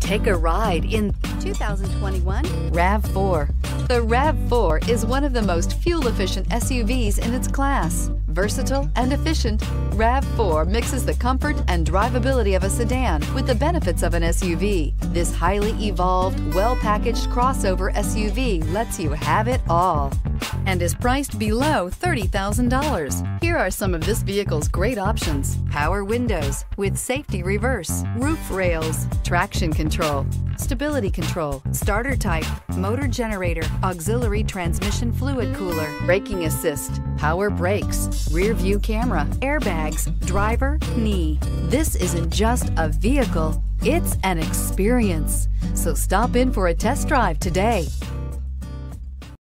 Take a ride in 2021 RAV4. The RAV4 is one of the most fuel-efficient SUVs in its class. Versatile and efficient, RAV4 mixes the comfort and drivability of a sedan with the benefits of an SUV. This highly evolved, well-packaged crossover SUV lets you have it all and is priced below $30,000. Here are some of this vehicle's great options: power windows with safety reverse, roof rails, traction control, stability control, starter type, motor generator, auxiliary transmission fluid cooler, braking assist, power brakes, rear view camera, airbags, driver, knee. This isn't just a vehicle, it's an experience. So stop in for a test drive today.